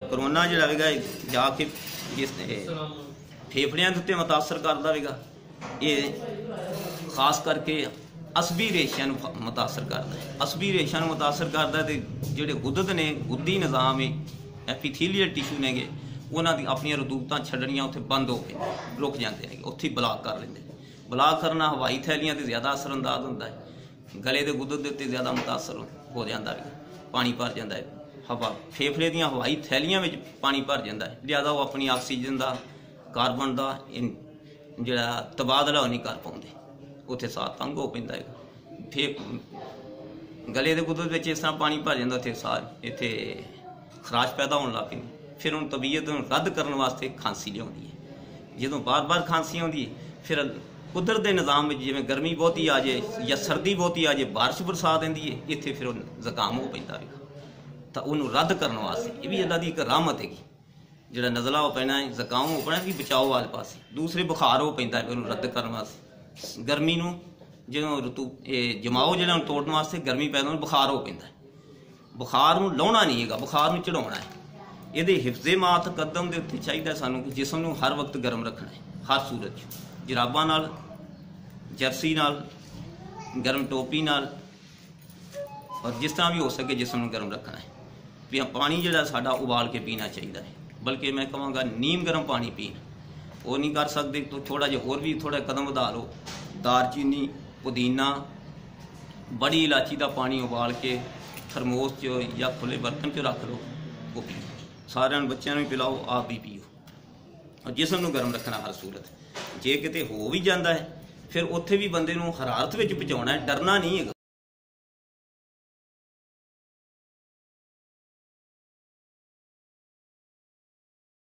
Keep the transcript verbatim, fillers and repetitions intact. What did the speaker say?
Corona जो है जाके जिस फेफड़िया के उत्ते मुतासर करता है, ये खास करके असबी रेशिया मुतासर करता है। असबी रेशिया मुतासर करता है तो जोड़े गुदत ने गुद्दी निज़ाम है एपीथीलियल टिशू ने गे उन्होंने अपन रतूबत छड़निया उत्थे बंद हो गए रुक जाते हैं, उत्थे ब्लॉक कर लेंगे। ब्लॉक करना हवाई थैलियां से ज़्यादा असरअंदाज होता है, गले के गुदत के उत्ते ज़्यादा मुतासर हो जाता है, पानी भर जाता है, हवा फेफड़े दियाँ हवाई थैलियां में पानी भर जाता है, लिहाजा वो अपनी ऑक्सीजन का कार्बन का जोड़ा तबादला नहीं कर पाते, उत्थे साह तंग हो पैंदा है। फिर गले के गुदत में इस तरह पानी भर जाता, उत्थे साह इत्थे खराश पैदा होने लग पैंदी। फिर उन तबीयत रद्द करने वास्ते खांसी लियाउंदी है, जो बार बार खांसी आउंदी है फिर कुदरत के निज़ाम में जिवें गर्मी बहुती आ जाए या सर्दी बहुती आ जाए बारिश बरसात आती है, इत्थे फिर ज़ुकाम हो पैंदा है। तो उन्होंने रद्द करने वास्ते ये भी अल्लाह की एक रहमत हैगी, जो नज़ला हो पैना है ज़ुकाम हो पैना भी बचाओ वाले पास, दूसरे बुखार हो पैंदा है उन्होंने रद्द करने वास्ते। गर्मी नूं जो ऋतु जमाओ जो तोड़ने वास्ते गर्मी पैदा होने बुखार हो पैंदा है, बुखार नूं लाउणा नहीं है, बुखार नूं चढ़ाउणा है। ये हिफजे मात कदम के उत्ते चाहिए सानूं कि जिसम नूं हर वक्त गर्म रखना है, हर सूरत जराबां नाल जर्सी नाल गर्म टोपी नाल और जिस तरह भी हो सके जिसम नूं गर्म रखना है। भी पानी जिहड़ा साडा उबाल के पीना चाहिए है, बल्कि मैं कहांगा नीम गर्म पानी पीन, वो नहीं कर सकते तो थोड़ा जिहा होर भी थोड़ा कदम वधा लो, दालचीनी पुदीना बड़ी इलायची का पानी उबाल के थरमोस च या खुले बर्तन च रख लो, वो पियो, सारे बच्चों भी पिलाओ, आप भी पियो और जिसम नूं गर्म रखना हर सूरत। जे किते हो भी जाता है फिर उत्थे भी बंदे नूं हरारत विच पहुंचाउणा है, डरना नहीं है,